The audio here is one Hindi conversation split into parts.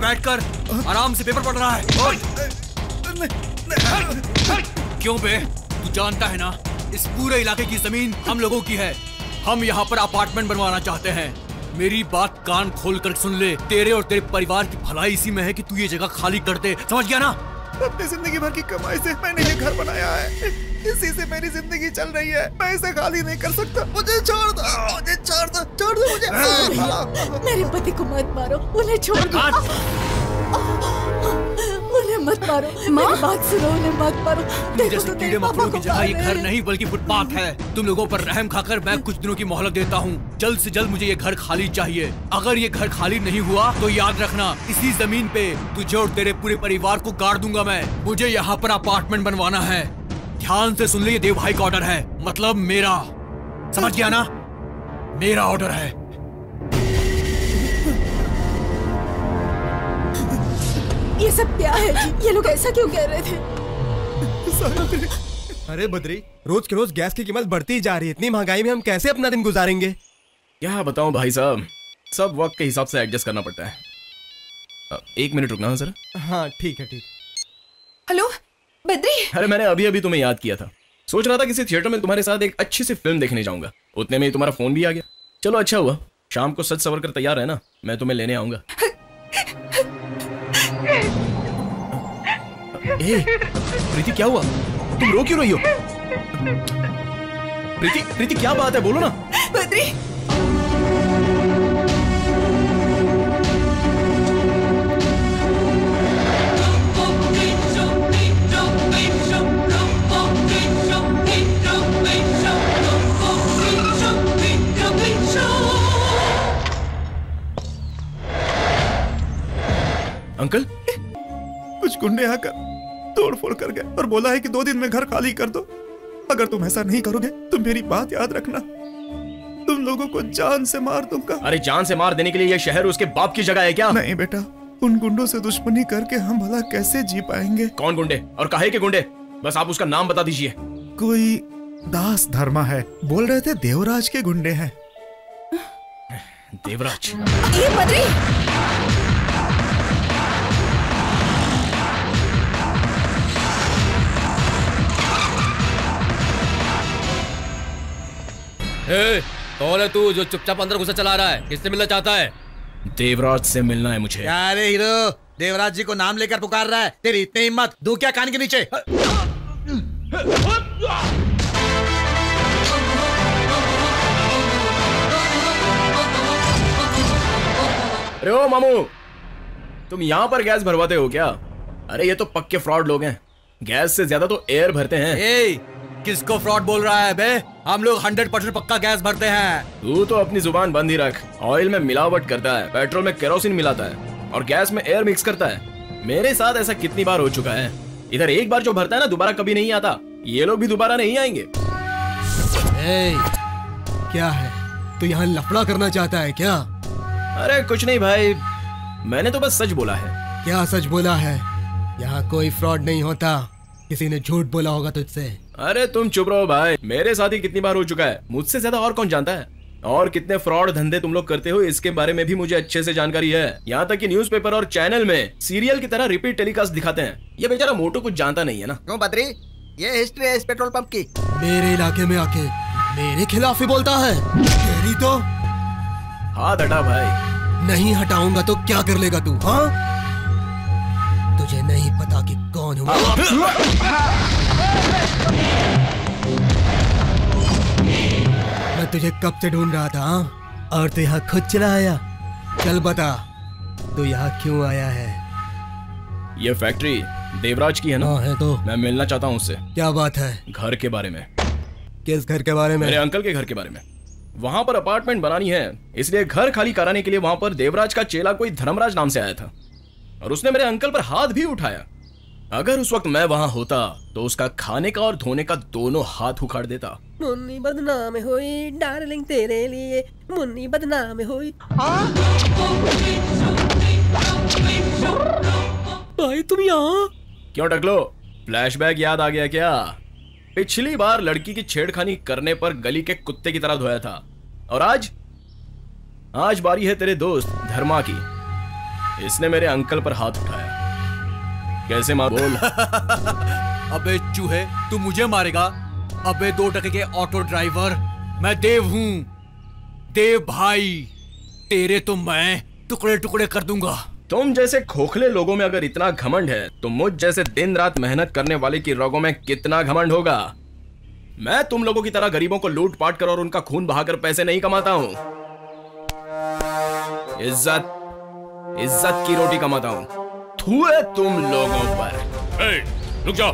बैठकर आराम से पेपर पढ़ रहा है। क्यों बे? तू जानता है ना, इस पूरे इलाके की जमीन हम लोगों की है। हम यहाँ पर अपार्टमेंट बनवाना चाहते हैं। मेरी बात कान खोल कर सुन ले। तेरे और तेरे परिवार की भलाई इसी में है कि तू ये जगह खाली कर दे, समझ गया ना? अपनी जिंदगी भर की कमाई से मैंने ये घर बनाया है, इसी से मेरी जिंदगी चल रही है। मैं इसे खाली नहीं कर सकता। मुझे छोड़ दो, मुझे छोड़ दो, छोड़ दो मुझे। मेरे पति को मत मारो, उन्हें छोड़ दो। उन्हें मत मारो, मेरी बात सुनो, उन्हें मत मारो। जैसे कीड़े मकोड़ों की जगह ये घर नहीं बल्कि फुटपाथ है। तुम लोगों पर रहम खाकर मैं कुछ दिनों की मोहलत देता हूँ। जल्द से जल्द मुझे ये घर खाली चाहिए। अगर ये घर खाली नहीं हुआ तो याद रखना, इसी जमीन पे तुझे और तेरे पूरे परिवार को गाड़ दूंगा मैं। मुझे यहाँ पर अपार्टमेंट बनवाना है। ध्यान से सुन ले, ये देव भाई का ऑर्डर है, मतलब मेरा। समझ गया ना? मेरा ऑर्डर है। ये सब क्या है जी? ये लोग ऐसा क्यों कह रहे थे? अरे बद्री, रोज के रोज गैस की कीमत बढ़ती ही जा रही है। इतनी महंगाई में हम कैसे अपना दिन गुजारेंगे? क्या बताऊं भाई साहब, सब वक्त के हिसाब से एडजस्ट करना पड़ता है। 1 मिनट रुकना है सर। हाँ ठीक है, ठीक। हेलो बद्री। अरे मैंने अभी अभी तुम्हें याद किया था। सोच रहा था किसी थिएटर में तुम्हारे साथ एक अच्छी सी फिल्म देखने जाऊंगा। उतने में ही तुम्हारा फोन भी आ गया। चलो अच्छा हुआ, शाम को सज सवर कर तैयार है ना, मैं तुम्हें लेने आऊंगा। प्रीति क्या हुआ? तुम रो क्यों रही हो? प्रीति क्या बात है, बोलो ना। बद्री, अंकल, कुछ गुंडे आकर तोड़फोड़ कर गए और बोला है कि 2 दिन में घर खाली कर दो। अगर तुम ऐसा नहीं करोगे तो मेरी बात याद रखना, तुम लोगों को जान से मार दूंगा। अरे जान से मार देने के लिए यह शहर उसके बाप की जगह है क्या? नहीं बेटा, उन गुंडों से दुश्मनी करके हम भला कैसे जी पाएंगे? कौन गुंडे और काहे के गुंडे? बस आप उसका नाम बता दीजिए। कोई दास धर्मा है, बोल रहे थे देवराज के गुंडे हैं। देवराज? ये बद्री, कौन है तू जो चुपचाप अंदर घुसा चला रहा है? किससे मिलना चाहता है? देवराज से मिलना है मुझे। क्या रे हीरो, देवराज जी को नाम लेकर पुकार रहा है? तेरी इतनी हिम्मत, दूं क्या कान के नीचे? अरे ओ मामू, तुम यहाँ पर गैस भरवाते हो क्या? अरे ये तो पक्के फ्रॉड लोग हैं। गैस से ज्यादा तो एयर भरते हैं। किसको फ्रॉड बोल रहा है बे? हम लोग 100% पक्का गैस भरते हैं। तू तो अपनी जुबान बंद ही रख। ऑयल में मिलावट करता है, पेट्रोल में केरोसिन मिलाता है और गैस में एयर मिक्स करता है। मेरे साथ ऐसा कितनी बार हो चुका है। इधर एक बार जो भरता है ना, दोबारा कभी नहीं आता। ये लोग भी दोबारा नहीं आएंगे। क्या है, तू यहाँ लफड़ा करना चाहता है क्या? अरे कुछ नहीं भाई, मैंने तो बस सच बोला है। क्या सच बोला है? यहाँ कोई फ्रॉड नहीं होता, किसी ने झूठ बोला होगा तुझसे। अरे तुम चुप रहो भाई, मेरे साथ ही कितनी बार हो चुका है। मुझसे ज्यादा और कौन जानता है? और कितने फ्रॉड धंधे तुम लोग करते हो, इसके बारे में भी मुझे अच्छे से जानकारी है। यहाँ तक कि न्यूज़पेपर और चैनल में सीरियल की तरह रिपीट टेलीकास्ट दिखाते हैं। ये बेचारा मोटू कुछ जानता नहीं है ना। क्यों बद्री, ये हिस्ट्री है इस पेट्रोल पंप की। मेरे इलाके में आके मेरे खिलाफ ही बोलता है। तेरी तो हाथ हटा भाई। नहीं हटाऊंगा तो क्या कर लेगा तू? हाँ, तुझे नहीं पता कि कौन हूँ मैं। तुझे कब से ढूंढ रहा था, हाँ? और तू यहाँ खुद चला आया। चल बता, तू यहाँ क्यों आया है? ये फैक्ट्री देवराज की है ना? हाँ है। तो मैं मिलना चाहता हूँ उससे। क्या बात है? घर के बारे में। किस घर के बारे में? मेरे अंकल के घर के बारे में। वहाँ पर अपार्टमेंट बनानी है, इसलिए घर खाली कराने के लिए वहाँ पर देवराज का चेला कोई धर्मराज नाम से आया था और उसने मेरे अंकल पर हाथ भी उठाया। अगर उस वक्त मैं वहाँ होता तो उसका खाने का और धोने का दोनों हाथ उखाड़ देता। मुन्नी बदनाम हुई डार्लिंग तेरे लिए, मुन्नी बदनाम हुई। भाई तुम यहाँ क्यों टकलो, फ्लैशबैक याद आ गया क्या? पिछली बार लड़की की छेड़खानी करने पर गली के कुत्ते की तरह धोया था और आज बारी है तेरे दोस्त धर्मा की। इसने मेरे अंकल पर हाथ उठाया। कैसे मार बोल। अबे चूहे, तू मुझे मारेगा? अबे 2 टके के ऑटो ड्राइवर, मैं देव हूँ। देव भाई, तेरे तो मैं टुकड़े टुकड़े कर दूंगा। तुम जैसे खोखले लोगों में अगर इतना घमंड है तो मुझ जैसे दिन रात मेहनत करने वाले की रगों में कितना घमंड होगा। मैं तुम लोगों की तरह गरीबों को लूट पाट कर और उनका खून बहाकर पैसे नहीं कमाता हूँ। इज्जत की रोटी कमाता हूँ। थू है तुम लोगों पर। रुक जाओ,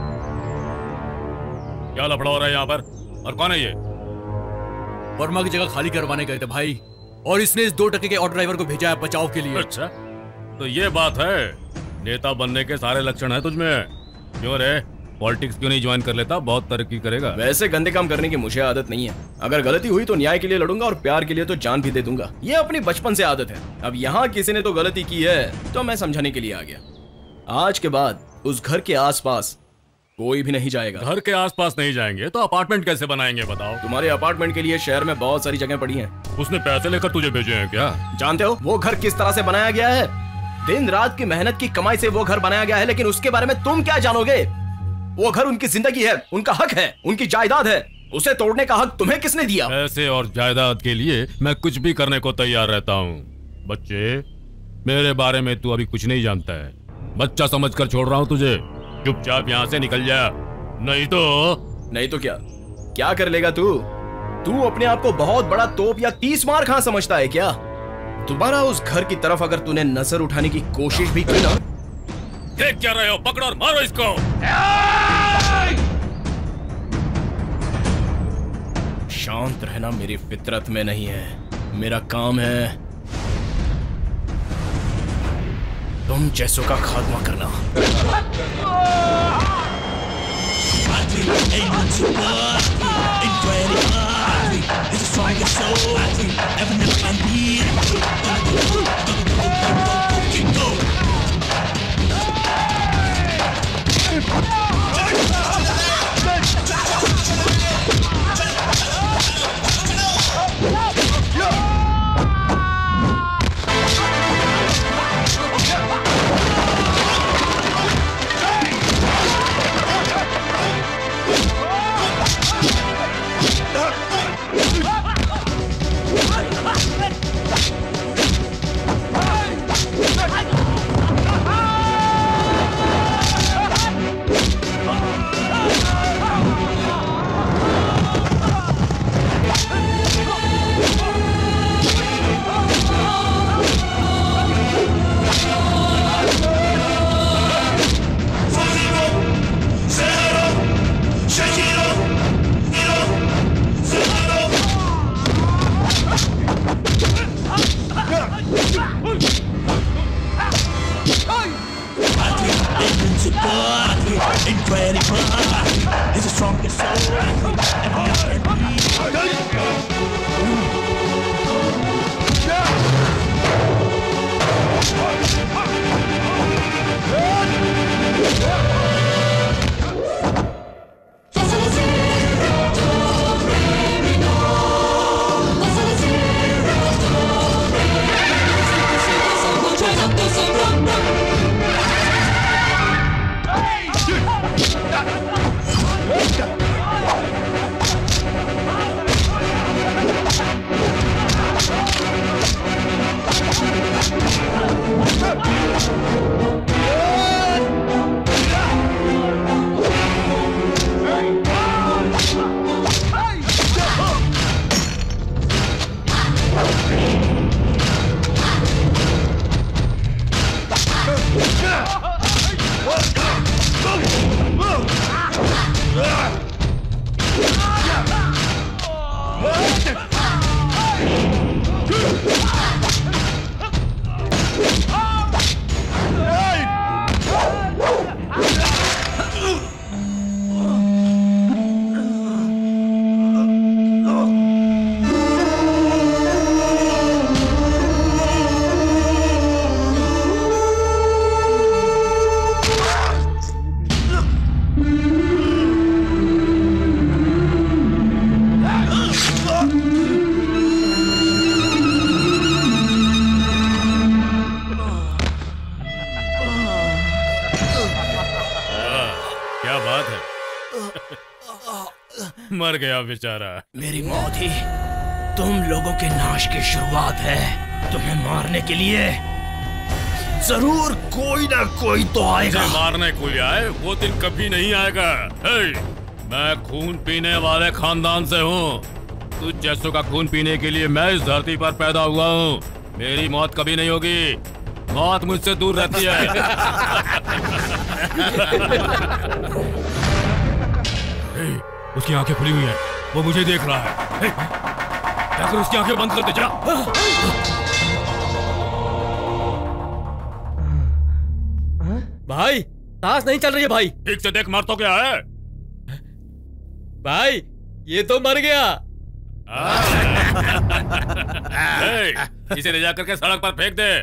क्या लफड़ा हो रहा है यहाँ पर? और कौन है ये? वर्मा की जगह खाली करवाने गए थे भाई, और इसने इस 2 टके के ऑटो ड्राइवर को भेजा है बचाव के लिए। अच्छा, तो ये बात है। नेता बनने के सारे लक्षण है तुझमें। क्यों रे, पॉलिटिक्स क्यों नहीं ज्वाइन कर लेता? बहुत तरक्की करेगा। वैसे गंदे काम करने की मुझे आदत नहीं है। अगर गलती हुई तो न्याय के लिए लड़ूंगा और प्यार के लिए तो जान भी दे दूंगा। ये अपनी बचपन से आदत है। अब यहाँ किसी ने तो गलती की है तो मैं समझाने के लिए आ गया। आज के बाद उस घर के आसपास कोई भी नहीं जाएगा। घर के आसपास नहीं जाएंगे तो अपार्टमेंट कैसे बनाएंगे बताओ? तुम्हारे अपार्टमेंट के लिए शहर में बहुत सारी जगह पड़ी हैं। उसने पैसे लेकर तुझे भेजे हैं क्या? जानते हो वो घर किस तरह से बनाया गया है? दिन रात की मेहनत की कमाई से वो घर बनाया गया है, लेकिन उसके बारे में तुम क्या जानोगे? वो घर उनकी जिंदगी है, उनका हक है, उनकी जायदाद है। उसे तोड़ने का हक तुम्हें किसने दिया? पैसे और जायदाद के लिए मैं कुछ भी करने को तैयार रहता हूँ। बच्चे, मेरे बारे में तू अभी कुछ नहीं जानता है। बच्चा समझकर छोड़ रहा हूँ तुझे। चुपचाप यहाँ से निकल जा, नहीं तो क्या कर लेगा तू? तू अपने आप को बहुत बड़ा तोप या 30 मार खां समझता है क्या? दोबारा उस घर की तरफ अगर तूने नजर उठाने की कोशिश भी की ना। देख क्या रहे हो? पकड़ो और मारो इसको। शांत रहना मेरी फितरत में नहीं है। मेरा काम है तुम जैसों का खात्मा करना। बात है। मर गया बेचारा। मेरी मौत ही तुम लोगों के नाश की शुरुआत है। तुम्हें मारने के लिए जरूर कोई ना कोई तो आएगा। मारने कोई आए वो दिन कभी नहीं आएगा। मैं खून पीने वाले खानदान से हूँ। तुझ जैसों का खून पीने के लिए मैं इस धरती पर पैदा हुआ हूँ। मेरी मौत कभी नहीं होगी। मौत मुझसे दूर रहती है। उसकी आंखें खुली हुई हैं। वो मुझे देख रहा है। जाकर उसकी आंखें बंद कर दे जा। भाई सांस नहीं चल रही है भाई। ठीक से देख, मर तो क्या है? भाई ये तो मर गया। इसे ले जाकर के सड़क पर फेंक दे।